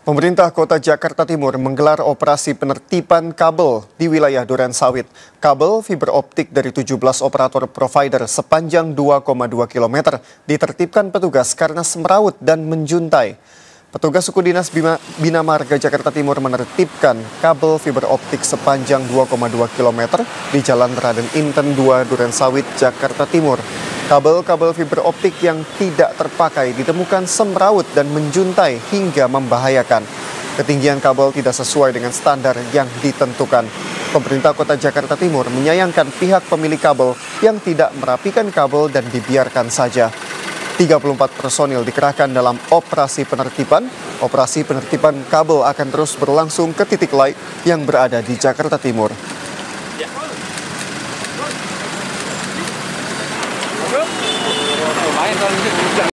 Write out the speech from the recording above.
Pemerintah Kota Jakarta Timur menggelar operasi penertiban kabel di wilayah Durensawit. Kabel fiber optik dari 17 operator provider sepanjang 2,2 km ditertibkan petugas karena semeraut dan menjuntai. Petugas suku dinas Bina Marga Jakarta Timur menertibkan kabel fiber optik sepanjang 2,2 km di Jalan Raden Inten 2 Durensawit, Jakarta Timur. Kabel-kabel fiber optik yang tidak terpakai ditemukan semeraut dan menjuntai hingga membahayakan. Ketinggian kabel tidak sesuai dengan standar yang ditentukan. Pemerintah Kota Jakarta Timur menyayangkan pihak pemilik kabel yang tidak merapikan kabel dan dibiarkan saja. 34 personil dikerahkan dalam operasi penertiban. Operasi penertiban kabel akan terus berlangsung ke titik lain yang berada di Jakarta Timur.